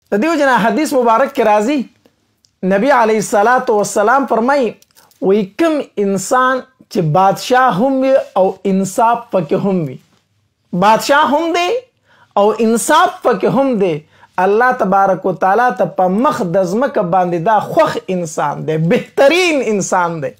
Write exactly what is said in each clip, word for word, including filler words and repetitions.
د دیو جنا حدیث مبارک کې راځي نبی علیه الصلاۃ والسلام فرمایي وی کوم انسان چې بادشاہ هم وي او انصاف پکې هم وي، بادشاہ هم دی او انصاف پکې هم دی، الله تبارک وتعالی ته په مخ د ځمکه باندې دا خوښ انسان دی، بهترین انسان دی.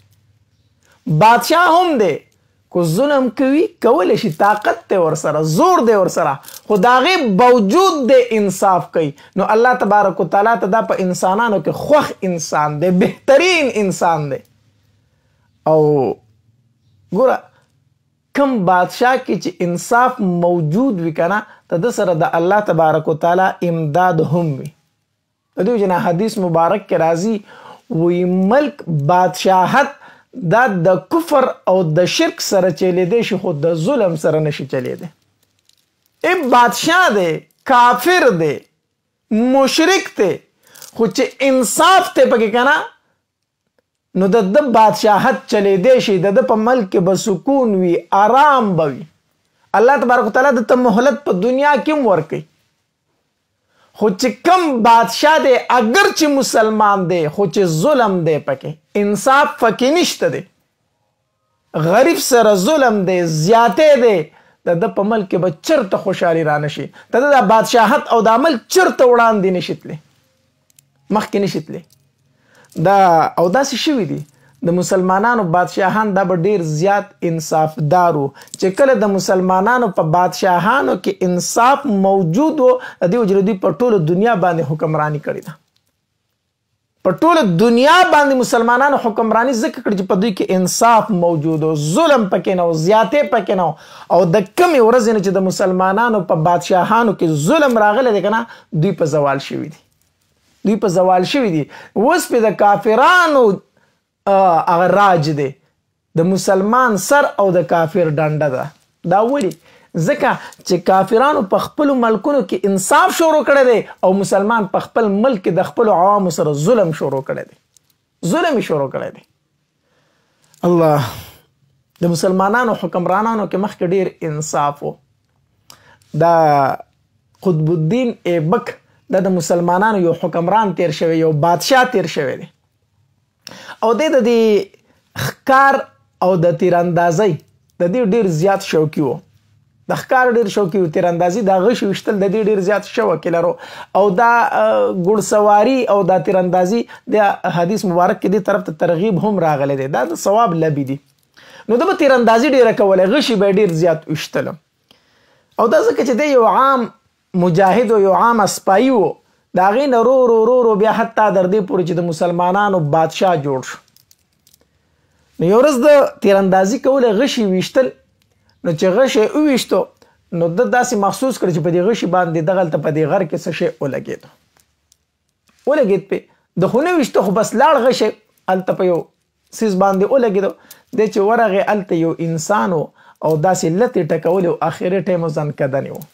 بادشاہ هم دی کو ظلم کوي کولی شي، طاقت دی ورسره، زور دی ورسره، خو د هغې باوجود دی انصاف کوي، نو الله تبارک وتعالی ته دا په انسانانو کې خوښ انسان دی، بهترین انسان دی. او ګوره کم بادشاہ کې چې انصاف موجود وي که نه د ده سره د الله تبارک وتعالی امداد هم وي. د دوی جنا حدیث مبارک کې راځي وی ملک بادشاهت دا د کفر او د شرک سره چلیدی شي خو د ظلم سره نشي چلیدی. ای بادشاہ دی، کافر دی، مشرک دی، خو چې انصاف ته پکې کنه نو د د بادشاهت چلیدی شي، د د په ملک کې به سکون وي، آرام به وي. الله تبارک وتعالی د ته مهلت په دنیا کې هم ورکوي، خو چې کم بادشاہ دی اگر چې مسلمان دی خو چې ظلم دی پکې، انصاف پکې نشته دی، غریب سره ظلم دی، زیاتې دی، د د په ملک کې به چرته خوشحالي را نشي، د د بادشاهت او د ملک چرته وړاندې نشي تللی، مخکې نشي تللی. دا او داسې شوي دي د مسلمانانو بادشاهان دا به ډیر زیات انصافدارو، چې کله د مسلمانانو په بادشاهانو کې انصاف موجود و د دې وجې دوی په ټوله دنیا باندې حکمرانی کړې ده. په ټوله دنیا باندې مسلمانانو حکمرانی ځکه کړې چې په دوی کې انصاف موجود و، ظلم پکې نه و، زیاتې پکې نه و. او د کمې ورځې نه چې د مسلمانانو په بادشاهانو کې ظلم راغلی دی که نه دوی په زوال شوي دي، دوی په زوال شوي دي. اوس پې د کافرانو هغه راج دی، د مسلمان سر او د کافر ډنډه ده. دا ولې؟ ځکه چې کافرانو په خپلو ملکونو کې انصاف شروع کړی دی او مسلمان په خپل ملک کې د خپلو عوامو سره ظلم شروع کړی دی، ظلم یې شروع کړی دی. الله د مسلمانانو حکمرانانو کې مخکې ډیر انصاف و. دا قطب الدین ایبک دا د مسلمانانو یو حکمران تیر شوی، یو بادشاہ تیر شوی دی، او د دې ښکار او د تیراندازۍ د دې ډیر زیات شوقي و. د ښکار ډیر شوقي و، تیراندازي د غشي ویشتل د دې ډیر زیات شوق یې لرو. او دا ګوړسواري او دا تیراندازي د حدیث مبارک کې دې طرف ته ترغیب هم راغلی دی، دا د ثواب لبي دي. نو د به تیراندازي ډیره کوله، غشي به ډیر زیات ویشتل. او دا ځکه چې دی یو عام مجاهد او یو عام اسپایي و، د هغې نه رو رو رو رو بیا حتی در دې پورې چې د مسلمانانو بادشاه جوړ شو. نو یو ورځ د تیراندازي کوله غشي ویشتل، نو چې غشي وویشتو نو د داسې محسوس کړ چې په دې غشي باندې دغلته په دې غر کې څه شی ولګېد ولګېد پې د خو نه ویشته خو بس لاړ غشي هلته په یو څیز باندې ولګېدو. دی چې ورغې هلته یو انسان و او داسې لتې ټکولې و، اخري ټایم ځانکدنې و.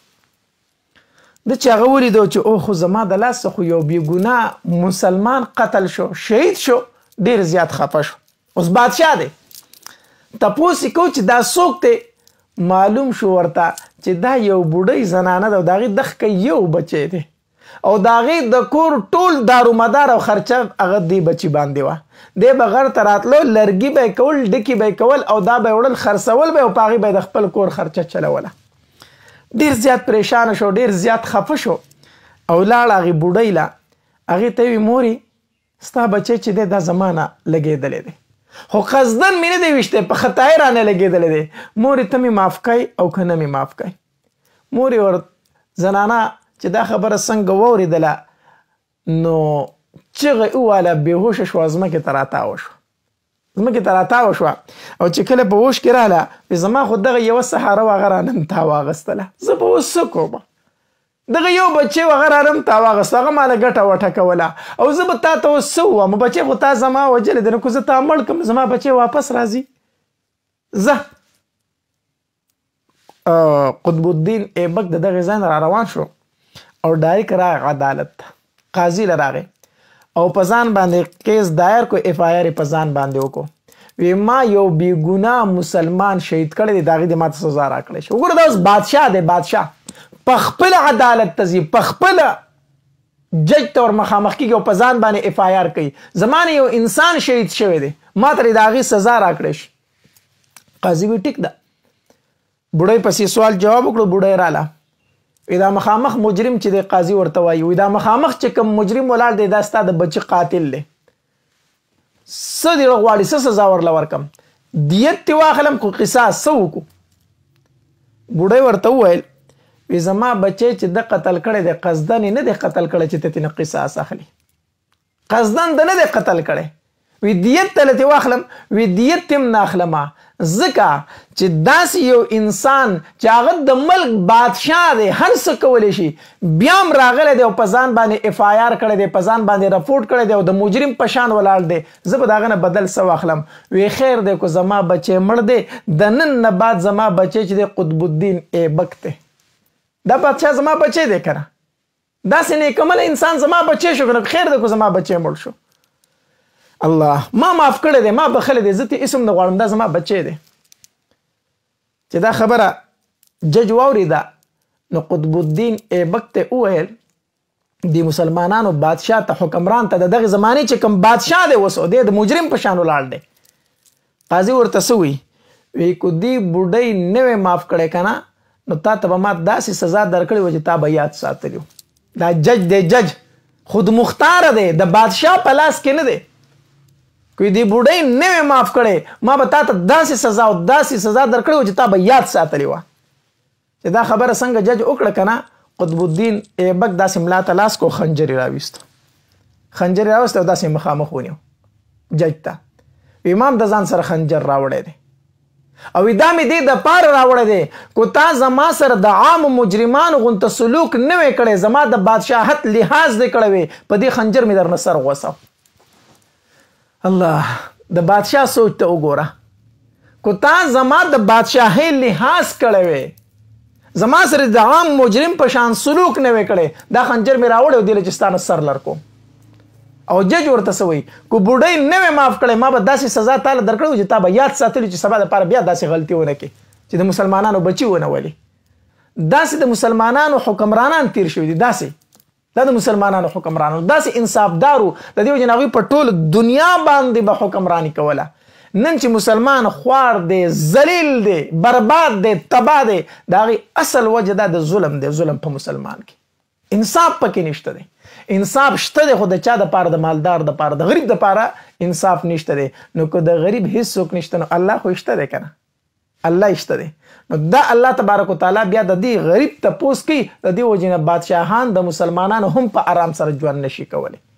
د چې هغه ولیدو چې او خو زما د لاسه خو یو بېګناه مسلمان قتل شو، شهید شو، ډیر زیات خفه شو. اوس بادشاه دی، تپوس یې کو چې دا څوک دی؟ معلوم شو ورته چې دا یو بوډۍ زنانه ده او د هغې دښکه یو بچی دی او د هغې د کور ټول دارومدار او خرچه هغه دې بچي باندې وه. دی به غر ته راتلو، لرګي به یې کول، ډکي به یې کول او دا به یې وړل، خرڅول به یې او په هغې به یې د خپل کور خرچه چلوله. ډیر زیات پریشان شو، ډیر زیات خفه شو او لاړ هغې بوډۍ له. هغې ته وی مورې ستا بچی چې دی دا زما نه لګېدلی دی، خو قصدن مې نه دی ویشتی، په خطایي رانه لګېدلی دی. مورې ته مې معاف کوئ او که نه مې معاف کوئ؟ مورې ور زنانه چې دا خبره څنګه واورېدله نو چغه یې وواله، بېهوشه شوه، ځمکې ته راتاوه شوه، ځمکې ته راتاوه شوه. او چې کله په هوش کې راغله زما خو دغه یوه سهاره و هغه رانه م تاواغستله، زه به اوس څه کوم؟ دغه یو بچی و هغه رانه م تاواغسته، هغه ماله ګټه وټکوله او زه به تا ته اوس څه ووایم؟ بچی خو تا زما وجلی دی، نو که زه تا مړ کړم زما بچی واپس راځي؟ زه قطب الدین ایبک د دغې ځای نه را روان شو او ډایرک راغی عدالت ته، قاضي له راغی او په ځان باندې کیس دایر کو، اف آی آر په ځان باندې وکړو. وی ما یو بېګناه مسلمان شهید کړی دی، د هغې دې ماته سزا راکړی شي. وګوره دا اوس بادشاه دی، بادشاه په خپله عدالت ته ځي، په خپله جج ته ور مخامخ کېږي او په ځان باندې اف آی آر کوي زما نه یو انسان شهید شوی دی ما ته د هغې سزا راکړی شي. قاضي وی ټیک ده. بوډۍ پسې سوال جواب وکړو. بوډۍ راله وی دا مخامخ مجرم چې دی قاضي ورته وایي وی دا مخامخ چې کوم مجرم ولاړ دی دا ستا د بچي قاتل دی څه دې غواړي څه سزا ورله ورکم دیت دې واخلم خو قصاص څه وکړو. بوډۍ ورته وویل وی زما بچی چې د قتل کړی دی قصدن نه دی قتل کړی چې ته ترې نه قصاص اخلي قصدن د نه دی قتل کړی وی دیت ته له واخلم وی دیت هم نه اخلم ځکه چې داسې یو انسان چې هغه د ملک بادشاه دی هر څه کولی شي بیا هم راغلی دی او په ځان باندې اف آی آر کړی دی په ځان باندې رپورټ کړی دی او د مجرم په شان ولاړ دی زه به د هغه نه بدل څه واخلم. وی خیر دی که زما بچی مړ دی د نن نه بعد زما بچی چې دی قطب الدین ایبک دی دا بادشاه زما بچی دی که نه داسې نیکمله انسان زما بچی شو که نه خیر دی که زما بچی مړ شو الله ما معاف کړی دی ما بخلی دی زه ته اسم نه غواړم دا زما بچی دی. چې دا خبره جج واورېده نو قطب الدین ایبک ته وویل د مسلمانانو بادشاه ته حکمران ته د دغې زمانې چې کوم بادشاه دی اوس دی د مجرم په شان ولاړ دی. قاضي ورته څه وایي وی که دې بوډۍ نه وی معاف کړی که نه نو تا ته به ما داسې سزا درکړې وه چې تا به یاد ساتلی و. دا جج دی جج خود مختاره دی د بادشاه په لاس کې نه دی. که دې بوډۍ نه وی معاف کړی ما به تا ته داسې سزا او داسې سزا درکړې وه چې تا به یاد ساتلی وه. چې دا خبره څنګه جج وکړه که نه قطب الدین ایبک داسې ملا ته لاس کو خنجر یې راویستو خنجر یې راوستی او داسې مخامخ ونیو جج ته. امام د ځان سره خنجر راوړی دی او دا مې دې دپاره راوړی دی که تا زما سره د عامو مجرمانو غونته سلوک نه وی کړی زما د بادشاهت لحاظ دې کړی وی په دې خنجر مې درنه سر غوڅو. الله د بادشاه سوچ ته وګوره که تا زما د بادشاهۍ لحاظ کړی وی زما سره د عام مجرم په شان سلوک نه وی کړی دا خنجر مې راوړی او دې له چې ستا نه سر لر کوم. او جج ورته څه وایي که بوډۍ نه وی معاف کړی ما به داسې سزا تاله درکړی و چې تا به یاد ساتلي چې سبا دپاره بیا داسې غلطي ونه کړي چې د مسلمانانو بچي ونه ولي. داسې د مسلمانانو حکمرانان تیر شوي دي داسې دا د مسلمانانو حکمرانو داسې انصافدارو د دې وجې نه هغوی په ټول دنیا باندې به حکمراني کوله. نن چې مسلمان خوار دی ذلیل دی برباد دی تباه دی د هغې اصل وجه دا د ظلم دی ظلم په مسلمان کې انصاف پکې نشته دی. انصاف شته دی خو د چا دپاره د مالدار دپاره د غریب دپاره انصاف نشته دی. نو که د غریب هیڅوک نشته نو الله خو شته دی که نه الله شته دی نو دا الله تبارک وتعالی بیا د دې غریب تپوس کوي د دې وجې نه بادشاهان د مسلمانانو هم په آرام سره ژوند نشي کولی.